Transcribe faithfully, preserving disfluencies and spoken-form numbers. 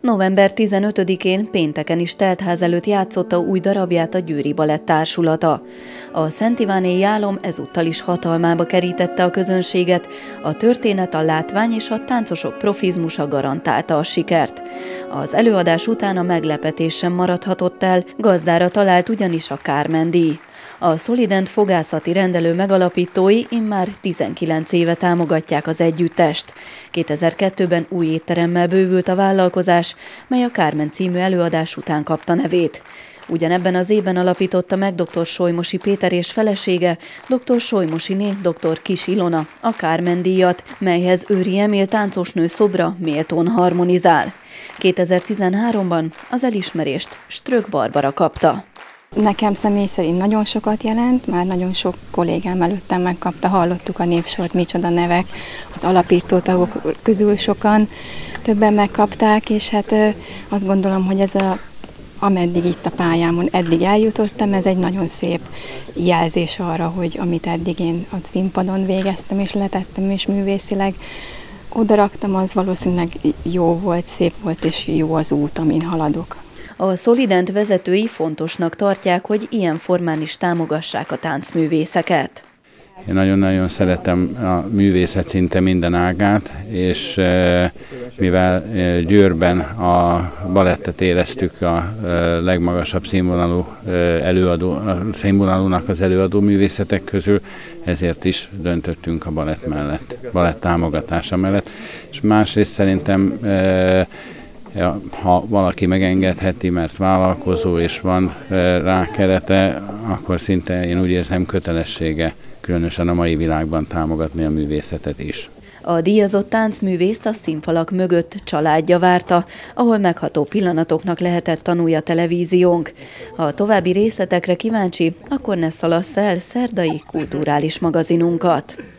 november tizenötödikén pénteken is teltház előtt játszotta új darabját a Győri Balett Társulata. A Szent Iváné Jálom ezúttal is hatalmába kerítette a közönséget, a történet, a látvány és a táncosok profizmusa garantálta a sikert. Az előadás után a meglepetés sem maradhatott el, gazdára talált ugyanis a Kármen-díj. A Szolident fogászati rendelő megalapítói immár tizenkilenc éve támogatják az együttest. kétezer-kettőben új étteremmel bővült a vállalkozás, mely a Kármen című előadás után kapta nevét. Ugyanebben az évben alapította meg dr. Solymosi Péter és felesége, dr. Solymosiné dr. Kis Ilona a Kármen-díjat, melyhez Őri Emil táncosnő szobra méltón harmonizál. kétezer-tizenháromban az elismerést Strök Barbara kapta. Nekem személy szerint nagyon sokat jelent, már nagyon sok kollégám előttem megkapta, hallottuk a névsort, micsoda nevek, az alapító tagok közül sokan, többen megkapták, és hát azt gondolom, hogy ez a, ameddig itt a pályámon eddig eljutottam, ez egy nagyon szép jelzés arra, hogy amit eddig én a színpadon végeztem és letettem, és művészileg odaraktam, az valószínűleg jó volt, szép volt, és jó az út, amin haladok. A Szolident vezetői fontosnak tartják, hogy ilyen formán is támogassák a táncművészeket. Én nagyon-nagyon szeretem a művészet szinte minden ágát, és mivel Győrben a balettet éreztük a legmagasabb színvonalú előadó, színvonalúnak az előadó művészetek közül, ezért is döntöttünk a balett mellett, balett támogatása mellett. És másrészt szerintem Ja, ha valaki megengedheti, mert vállalkozó és van rá kerete, akkor szinte én úgy érzem kötelessége, különösen a mai világban támogatni a művészetet is. A díjazott táncművészt a színfalak mögött családja várta, ahol megható pillanatoknak lehetett tanulja televíziónk. Ha további részletekre kíváncsi, akkor ne szalassz el szerdai kulturális magazinunkat.